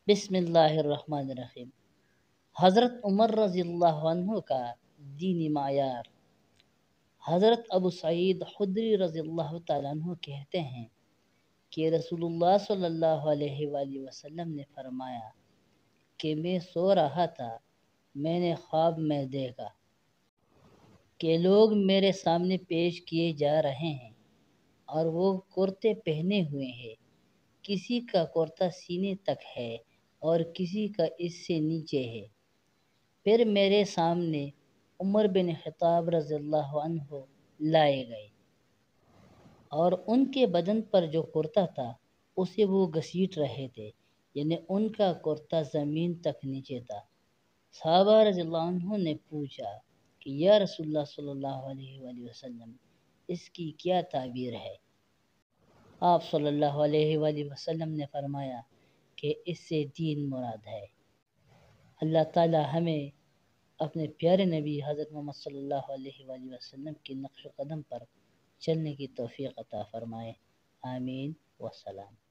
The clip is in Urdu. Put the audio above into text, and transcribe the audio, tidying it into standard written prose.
بسم اللہ الرحمن الرحیم۔ حضرت عمر رضی اللہ عنہ کا دینی معیار۔ حضرت ابو سعید خدری رضی اللہ تعالیٰ عنہ کہتے ہیں کہ رسول اللہ صلی اللہ علیہ وآلہ وسلم نے فرمایا کہ میں سو رہا تھا، میں نے خواب میں دیکھا کہ لوگ میرے سامنے پیش کیے جا رہے ہیں اور وہ کرتے پہنے ہوئے ہیں، کسی کا کرتا سینے تک ہے اور کسی کا اس سے نیچے ہے۔ پھر میرے سامنے عمر بن خطاب رضی اللہ عنہ لائے گئے اور ان کے بدن پر جو کرتا تھا اسے وہ گھسیٹ رہے تھے، یعنی ان کا کرتا زمین تک نیچے تھا۔ صحابہ رضی اللہ عنہ نے پوچھا کہ یا رسول اللہ صلی اللہ علیہ وآلہ وسلم، اس کی کیا تعبیر ہے؟ آپ صلی اللہ علیہ وآلہ وسلم نے فرمایا کہ اس سے دین مراد ہے۔ اللہ تعالی ہمیں اپنے پیارے نبی حضرت محمد صلی اللہ علیہ وآلہ وسلم کی نقش و قدم پر چلنے کی توفیق عطا فرمائے۔ آمین والسلام۔